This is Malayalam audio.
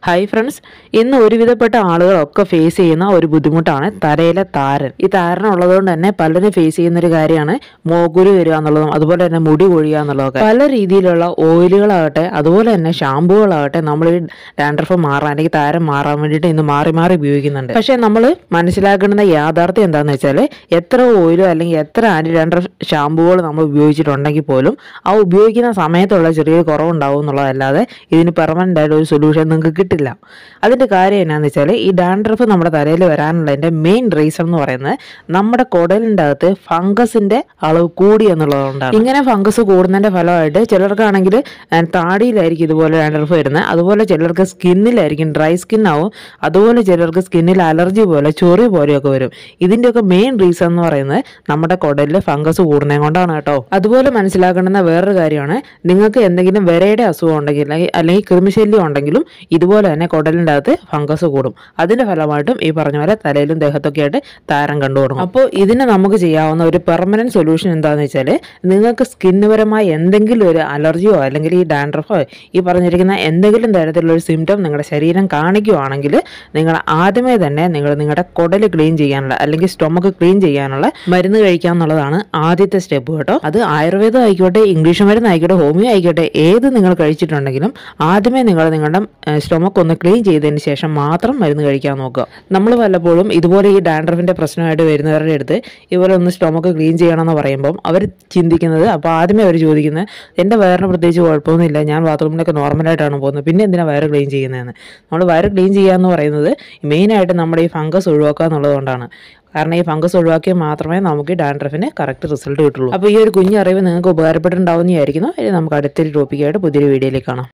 ഹായ് ഫ്രണ്ട്സ്, ഇന്ന് ഒരുവിധപ്പെട്ട ആളുകളൊക്കെ ഫേസ് ചെയ്യുന്ന ഒരു ബുദ്ധിമുട്ടാണ് തലയിലെ താരൻ. ഈ താരൻ ഉള്ളതുകൊണ്ട് തന്നെ പലരും ഫേസ് ചെയ്യുന്ന ഒരു കാര്യമാണ് മോകുരു വരിക എന്നുള്ളതും അതുപോലെ തന്നെ മുടി കൊഴിയുക എന്നുള്ളതൊക്കെ. പല രീതിയിലുള്ള ഓയിലുകളാകട്ടെ അതുപോലെ തന്നെ ഷാമ്പുകളാകട്ടെ നമ്മൾ ഈ ഡാൻഡ്രഫ് മാറാൻ അല്ലെങ്കിൽ താരൻ മാറാൻ വേണ്ടിയിട്ട് ഇന്ന് മാറി മാറി ഉപയോഗിക്കുന്നുണ്ട്. പക്ഷേ നമ്മൾ മനസ്സിലാക്കേണ്ട യാഥാർത്ഥ്യം എന്താണെന്ന് വെച്ചാൽ എത്ര ഓയിലോ അല്ലെങ്കിൽ എത്ര ആൻറ്റി ഡാൻഡ്രഫ് ഷാമ്പുകൾ നമ്മൾ ഉപയോഗിച്ചിട്ടുണ്ടെങ്കിൽ പോലും ആ ഉപയോഗിക്കുന്ന സമയത്തുള്ള ചെറിയൊരു കുറവുണ്ടാവും എന്നുള്ളതല്ലാതെ ഇതിന് പെർമനൻ്റ് ആയിട്ട് ഒരു സൊല്യൂഷൻ നിങ്ങൾക്ക് കിട്ടില്ല. അതിൻ്റെ കാര്യം എന്നാന്ന് വെച്ചാൽ ഈ ഡാൻഡ്രഫ് നമ്മുടെ തലയിൽ വരാനുള്ളതിൻ്റെ മെയിൻ റീസൺ എന്ന് പറയുന്നത് നമ്മുടെ കുടലിൻ്റെ അകത്ത് ഫംഗസിൻ്റെ അളവ് കൂടി എന്നുള്ളതുകൊണ്ടാണ്. ഇങ്ങനെ ഫംഗസ് കൂടുന്നതിൻ്റെ ഫലമായിട്ട് ചിലർക്കാണെങ്കിൽ താടിയിലായിരിക്കും ഇതുപോലെ ഡാൻഡ്രഫ് വരുന്നത്, അതുപോലെ ചിലർക്ക് സ്കിന്നിലായിരിക്കും ഡ്രൈ സ്കിൻ ആവും, അതുപോലെ ചിലർക്ക് സ്കിന്നിൽ അലർജി പോലെ ചൊറി പോലെയൊക്കെ വരും. ഇതിൻ്റെയൊക്കെ മെയിൻ റീസൺ എന്ന് പറയുന്നത് നമ്മുടെ കുടലിൽ ഫംഗസ് കൂടുന്നത് കൊണ്ടാണ് കേട്ടോ. അതുപോലെ മനസ്സിലാക്കേണ്ടുന്ന വേറൊരു കാര്യമാണ്, നിങ്ങൾക്ക് എന്തെങ്കിലും വിരയുടെ അസുഖം ഉണ്ടെങ്കിൽ അല്ലെങ്കിൽ കൃമിശല്യം ഉണ്ടെങ്കിലും ഇതുപോലെ തന്നെ കുടലിൻ്റെ അകത്ത് ഫംഗസ് കൂടും. അതിൻ്റെ ഫലമായിട്ടും ഈ പറഞ്ഞ പോലെ തലയിലും ദേഹത്തൊക്കെ ആയിട്ട് താരം കണ്ടു തുടങ്ങും. അപ്പോൾ ഇതിന് നമുക്ക് ചെയ്യാവുന്ന ഒരു പെർമനന്റ് സൊല്യൂഷൻ എന്താണെന്ന് വെച്ചാൽ, നിങ്ങൾക്ക് സ്കിന്നുപരമായി എന്തെങ്കിലും ഒരു അലർജിയോ അല്ലെങ്കിൽ ഈ ഡാൻഡ്രഫോ ഈ പറഞ്ഞിരിക്കുന്ന എന്തെങ്കിലും തരത്തിലുള്ള ഒരു സിംറ്റം നിങ്ങളുടെ ശരീരം കാണിക്കുകയാണെങ്കിൽ നിങ്ങൾ ആദ്യമേ തന്നെ നിങ്ങളുടെ കുടൽ ക്ലീൻ ചെയ്യാനുള്ള അല്ലെങ്കിൽ സ്റ്റൊമക്ക് ക്ലീൻ ചെയ്യാനുള്ള മരുന്ന് കഴിക്കുക എന്നുള്ളതാണ് ആദ്യത്തെ സ്റ്റെപ്പ് കേട്ടോ. അത് ആയുർവേദം ആയിക്കോട്ടെ, ഇംഗ്ലീഷ് മരുന്ന് ആയിക്കോട്ടെ, ഹോമിയോ ആയിക്കോട്ടെ, ഏത് നിങ്ങൾ കഴിച്ചിട്ടുണ്ടെങ്കിലും ആദ്യമേ നിങ്ങളുടെ സ്റ്റൊമക്ക് ഒന്ന് ക്ലീൻ ചെയ്തതിന് ശേഷം മാത്രം മരുന്ന് കഴിക്കാൻ നോക്കുക. നമ്മൾ പലപ്പോഴും ഇതുപോലെ ഈ ഡാൻഡ്രഫിൻ്റെ പ്രശ്നമായിട്ട് വരുന്നവരുടെ അടുത്ത് ഇതുപോലെ ഒന്ന് സ്റ്റൊമക്ക് ക്ലീൻ ചെയ്യണമെന്ന് പറയുമ്പം അവർ ചിന്തിക്കുന്നത്, അപ്പോൾ ആദ്യമേ അവർ ചോദിക്കുന്നത് എൻ്റെ വയറിന് പ്രത്യേകിച്ച് കുഴപ്പമൊന്നുമില്ല, ഞാൻ ബാത്റൂമിലൊക്കെ നോർമലായിട്ടാണ് പോകുന്നത്, പിന്നെ എന്തിനാണ് വയറ് ക്ലീൻ ചെയ്യുന്നതെന്ന്. നമ്മൾ വയറ് ക്ലീൻ ചെയ്യുക എന്ന് പറയുന്നത് മെയിനായിട്ട് നമ്മുടെ ഈ ഫംഗസ് ഒഴിവാക്കുക എന്നുള്ളതുകൊണ്ടാണ്. കാരണം ഈ ഫംഗസ് ഒഴിവാക്കിയാൽ മാത്രമേ നമുക്ക് ഈ ഡാൻഡ്രഫിന് കറക്റ്റ് റിസൾട്ട് കിട്ടുള്ളൂ. അപ്പോൾ ഈ ഒരു കുഞ്ഞറിവ് നിങ്ങൾക്ക് ഉപകാരപ്പെട്ടിട്ടുണ്ടാവുന്നതായിരിക്കുന്നു. ഇനി നമുക്ക് അടുത്തൊരു ടോപ്പിക്കായിട്ട് പുതിയൊരു വീഡിയോയിലേക്ക് കാണാം.